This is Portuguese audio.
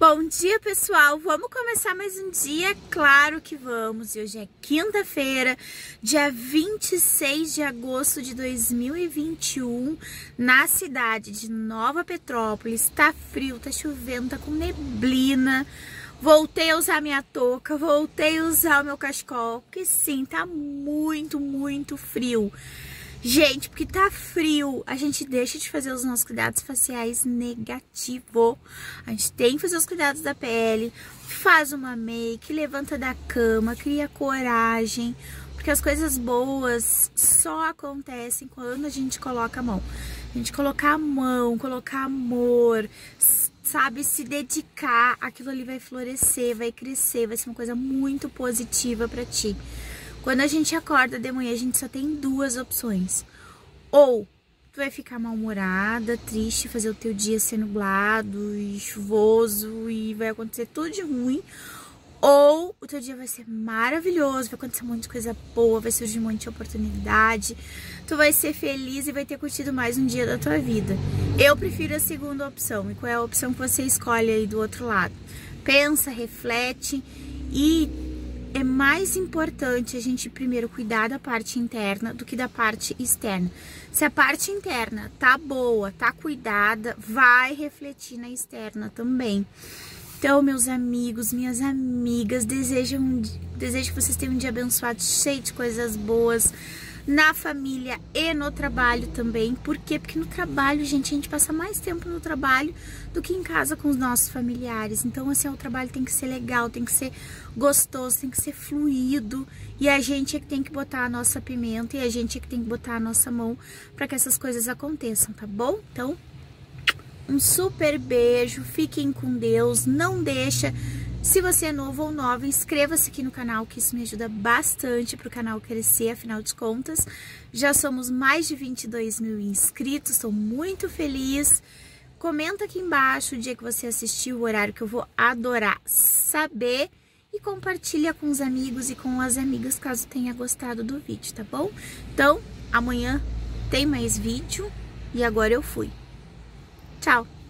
Bom dia, pessoal! Vamos começar mais um dia? Claro que vamos! E hoje é quinta-feira, dia 26 de agosto de 2021, na cidade de Nova Petrópolis. Tá frio, tá chovendo, tá com neblina. Voltei a usar minha touca, voltei a usar o meu cachecol, porque sim, tá muito frio. Gente, porque tá frio, a gente deixa de fazer os nossos cuidados faciais negativo. A gente tem que fazer os cuidados da pele, faz uma make, levanta da cama, cria coragem. Porque as coisas boas só acontecem quando a gente coloca a mão. A gente colocar a mão, colocar amor, sabe, se dedicar, aquilo ali vai florescer, vai crescer, vai ser uma coisa muito positiva pra ti. Quando a gente acorda de manhã, a gente só tem duas opções. Ou tu vai ficar mal-humorada, triste, fazer o teu dia ser nublado e chuvoso e vai acontecer tudo de ruim. Ou o teu dia vai ser maravilhoso, vai acontecer um monte de coisa boa, vai surgir um monte de oportunidade. Tu vai ser feliz e vai ter curtido mais um dia da tua vida. Eu prefiro a segunda opção. E qual é a opção que você escolhe aí do outro lado? Pensa, reflete e... é mais importante a gente primeiro cuidar da parte interna do que da parte externa. Se a parte interna tá boa, tá cuidada, vai refletir na externa também. Então, meus amigos, minhas amigas, desejo que vocês tenham um dia abençoado, cheio de coisas boas, na família e no trabalho também. Por quê? Porque no trabalho, gente, a gente passa mais tempo no trabalho do que em casa com os nossos familiares. Então, assim, o trabalho tem que ser legal, tem que ser gostoso, tem que ser fluido. E a gente é que tem que botar a nossa pimenta e a gente é que tem que botar a nossa mão para que essas coisas aconteçam, tá bom? Então, um super beijo, fiquem com Deus, não deixa... Se você é novo ou nova, inscreva-se aqui no canal, que isso me ajuda bastante para o canal crescer, afinal de contas. Já somos mais de 22 mil inscritos, estou muito feliz. Comenta aqui embaixo o dia que você assistiu, o horário que eu vou adorar saber. E compartilha com os amigos e com as amigas, caso tenha gostado do vídeo, tá bom? Então, amanhã tem mais vídeo e agora eu fui. Tchau!